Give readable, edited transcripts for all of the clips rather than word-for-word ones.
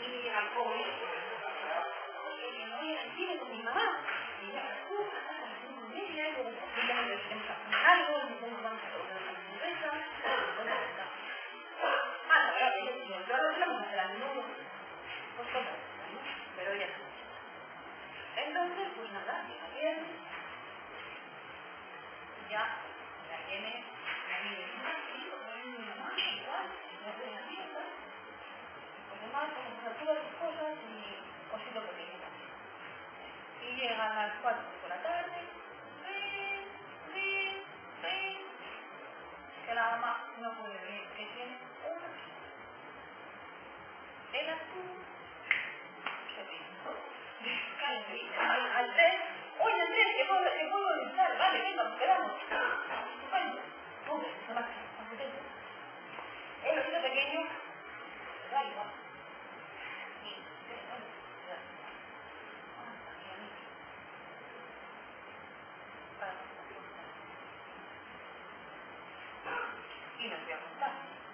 y al joven, oye, no voy a sentir con mi mamá, y ya, y ya le decimos algo, y decimos vamos a tomar una cerveza, yo lo hablamos a la menudo, pues todo, pero ya no. Entonces, pues nada, llega bien, ya viene, ahí de mi mamá, igual, ya estoy en la fiesta, pues además, con todas sus cosas y cosito pequeño también. Y llegan las 4 de la tarde, que la mamá no puede venir, que tiene una. El azul se vino. Al 3, oye Andrés, que puedo entrar, vale, venga, nos quedamos. Estupendo. Hombre, no más, contento. El osito pequeño, da igual. Y nos voy a contar.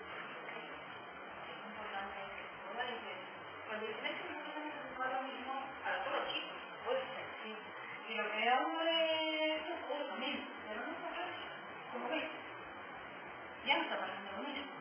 Es importante que cuando dicen esto no tenemos que buscar lo mismo para todos los chicos, puede ser, sí. Y lo que a uno le tocó es lo mismo, pero no pasa eso. Como veis, ya no está pasando lo mismo.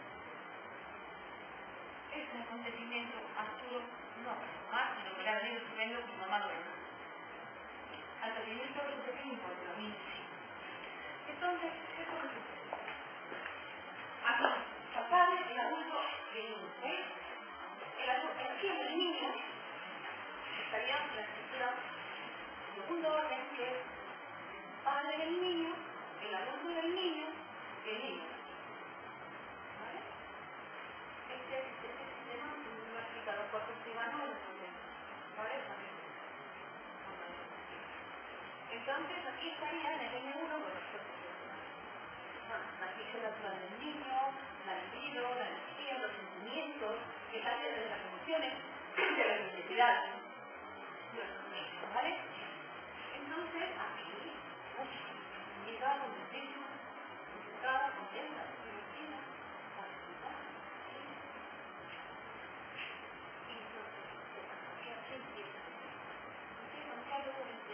Este acontecimiento Arturo no pasó más, sino que le ha venido estupendo con mamá duerma. Al pequeñito lo pequeño porque lo mismo sí. Entonces, ¿qué fue lo que sucedió? Aquí, papá, el adulto, ¿veis? El niño estaría en la estructura de segundo orden, que es el padre del niño, el adulto del niño, el niño. ¿Vale? Este sistema lo ha explicado Jorge Escribano en el contexto. ¿Vale? Entonces, aquí estaría en el N1, bueno, la fisión natural del niño, la libido, la energía, los sentimientos, que salen de las emociones, de las necesidades. ¿Vale? Entonces, aquí, llega donde tengo, enfocada, contenta, divertida, facilidad. Y entonces, ¿qué hace? Empieza un diálogo entre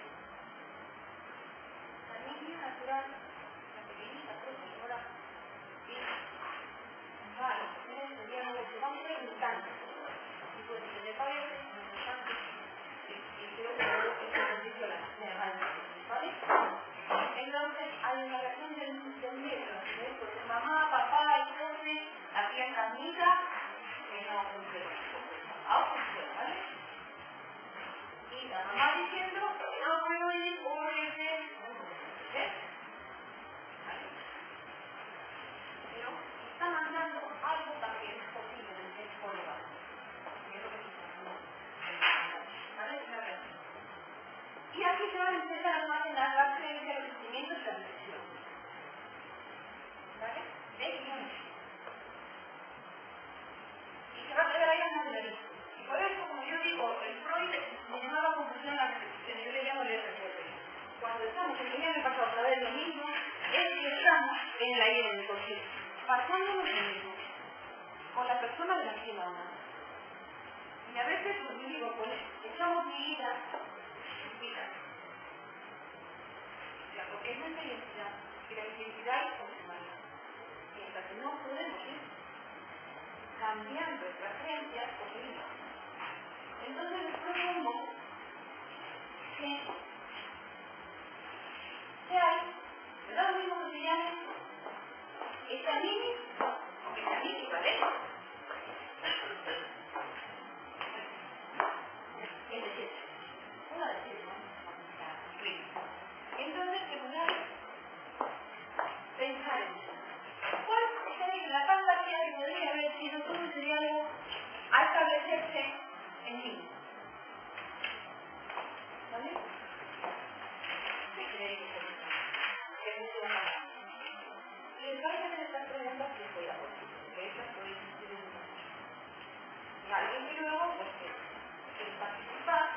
la niña natural, la pequeñita profesora, y vale, ese diálogo se va preguntando. Y pues, si me parece interesante, y creo que es un servicio ¿vale? Entonces, hay una reacción del negro, pues mamá, papá, entonces, aquí en Carnita, que no funciona. Ahora funciona, ¿vale? Y la mamá diciendo, no puedo ir porque ¿ves? ¿Vale? Pero está mandando algo también posiblemente por debajo. Es lo que se está haciendo. ¿Vale? Una reacción. Y aquí se van a empezar a almacenar las creencias, los sentimientos y la decisión. ¿Vale? ¿Veis? Y se va a quedar ahí una teoría. Y por eso, como yo digo, el Freud me llamaba confusión a las repeticiones. Yo le llamo el recuerdo. Cuando estamos, el día me pasó otra vez lo mismo, es que estamos en el aire del coche, pasando lo mismo, con la persona de la que vamos. Y a veces, pues yo digo, pues echamos vida, porque es nuestra identidad, y la identidad es personal. Mientras que no podemos ir cambiando nuestras creencias, pues seguimos. Entonces les propongo que hay, ¿verdad? Lo mismo que se llame examine, ¿vale? Es decir, una de ellas, ¿no? Entonces, que podáis pensar en eso. ¿Cuál sería la fantasía que podría haber sido todo ese diálogo a establecerse en mí? ¿Vale? ¿Qué creéis que funciona? Les vais a hacer estas preguntas que les voy a poner, porque estas podéis preguntar. Y alguien que luego, pues que participar.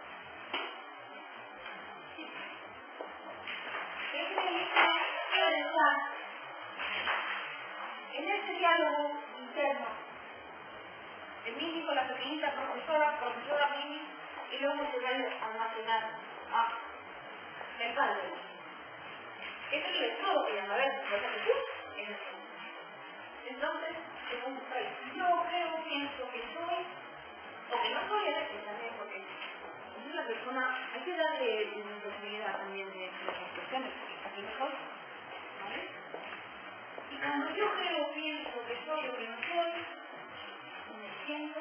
¿Qué creéis que puede estar en este diálogo interno el mini con la pequeñita profesora mini, y luego se va a almacenar el padre. Este es el electrodo que llama, a ver, en el fondo. Entonces, según yo creo, pienso que soy, o que no soy, a veces también, porque es la persona, hay que darle posibilidad también de las expresiones, porque es mejor, ¿vale? Y cuando yo creo, pienso que soy o que no soy, me siento.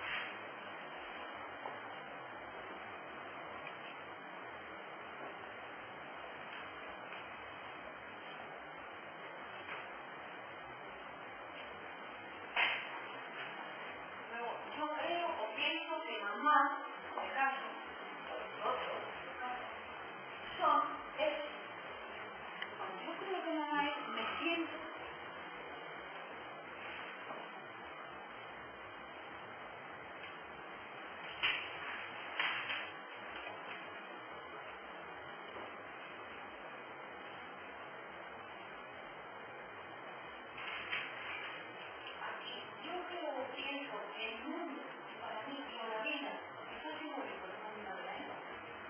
Luego, yo creo o pienso que mamá, por caso, o otro, son, es. Cuando yo creo que mamá es, me siento. Yo creo o pienso que el mundo, para mí, o la vida, está simbólico el mundo de la vida.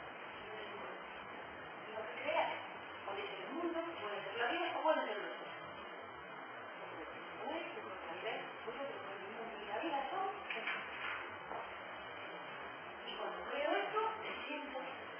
Lo que creas, puede ser el mundo, puede ser la vida, o puede ser los dos. Puede ser la vida, el mundo y la vida son. Y cuando creo esto, me siento.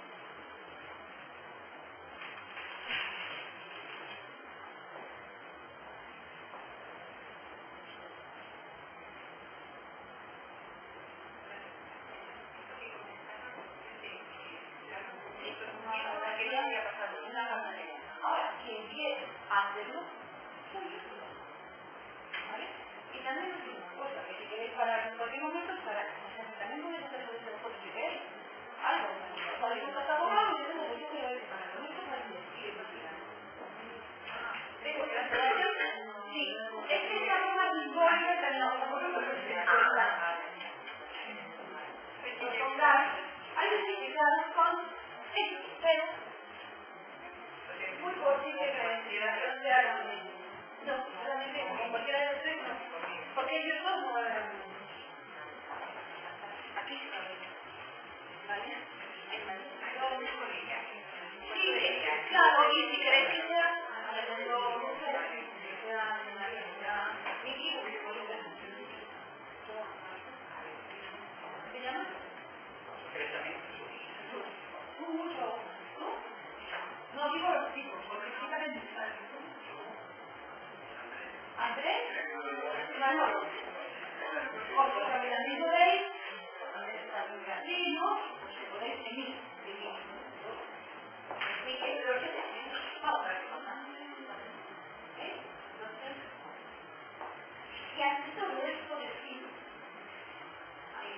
La que ya había pasado, una pasarela. Ahora, si empiezo a hacerlo, soy yo. ¿Vale? Y también os digo una cosa, que si queréis parar en cualquier momento, parar. O sea, que también podéis hacer lo que si queréis. Algo, o sea, yo pasaba mal y yo no quiero ver para lo único para decir, imagínate. Tengo que hacer sí, es que se llama simbólica también la otra cosa que se cuenta. Hay significados con X, pero es muy posible que no, solamente con cualquiera de los tres no, porque ellos dos no aquí, ¿vale? Sí, claro, y si queréis que sea, ¿se llama? Mucho. No digo los tipos, porque explican el mensaje. Andrés, Manolo. Porque también podéis, sí, ¿no? Podéis seguir. Y que lo que vamos a ver qué pasa. Entonces, y ante todo esto decir, ahí,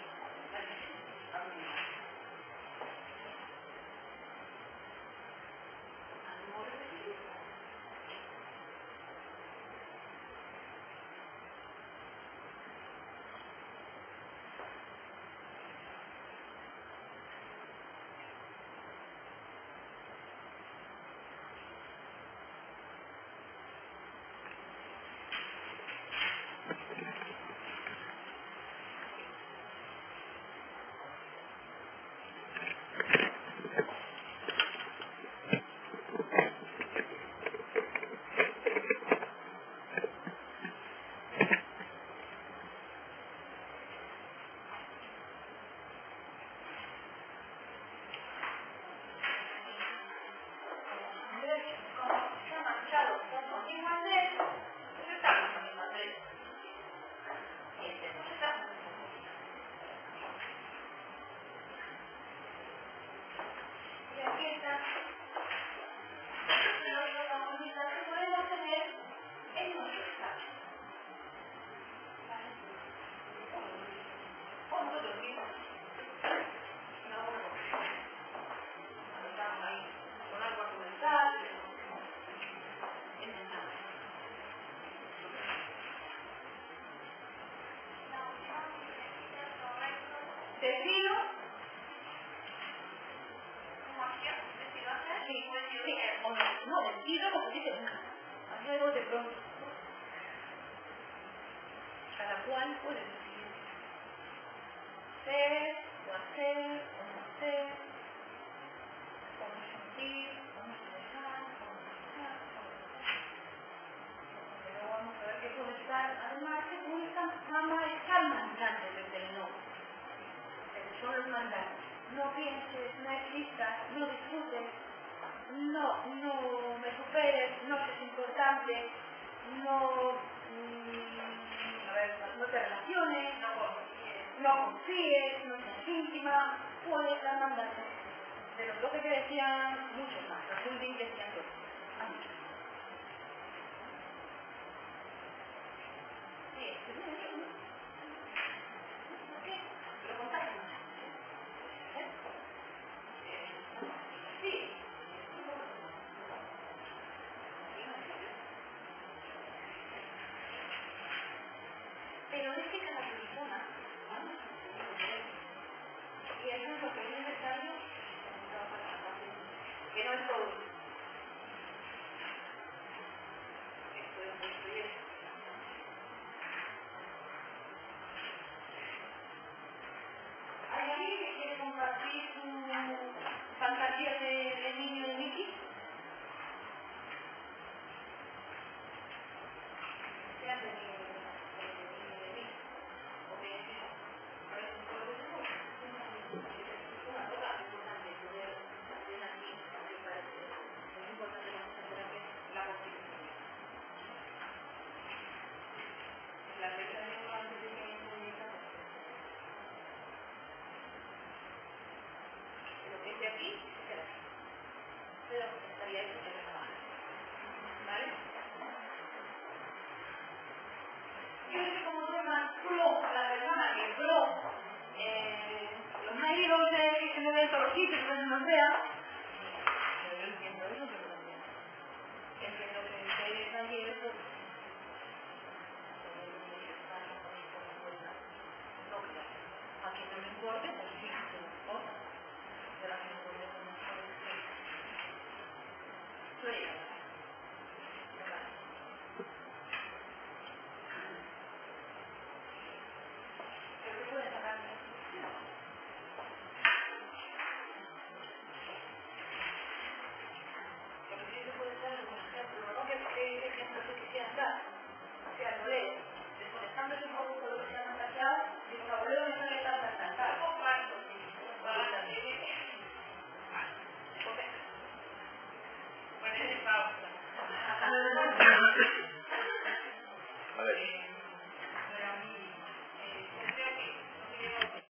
decido, sí, o no, decido como dice nunca. Luego de pronto, cada cual puede decidir. hacer, o hacer, o no hacer, o no sentir, o no expresar, o no expresar, o no expresar. Pero vamos a ver que puede estar, además, según esta mamá está el mandante desde el no. Son los mandantes. No pienses, no existas, no disfrutes, no me superes, no seas importante, no te relaciones, no confíes, no seas íntima, puedes dar mandatos. De los 12 que decían, muchos más, los últimos decían 12. Sí, ¿por qué? Lo contáis más. Sí. Pero es que cada persona, y eso es lo que es necesario, que no es todo. Esto y esto. ¿Hay alguien que quiere compartir su fantasía de niño de Mickey? ¿Qué hace el niño de Mickey? ¿O de Mickey? Por eso, una cosa importante poder hacer aquí, me parece. Es importante la terapia, la constitución. La fecha de lengua antes de que entre lo que esté aquí, queda aquí. Pero estaría hecho de la mano. ¿Vale? Yo no sé cómo se llama flow, la persona que flow, los médicos que se me ven todos los sitios, que se nos vean, pero yo entiendo eso, pero también entiendo que ustedes ayer eso, no creo. A quien no le importe, pues sí, se lo importa. Pero a quien no le importe, pues no.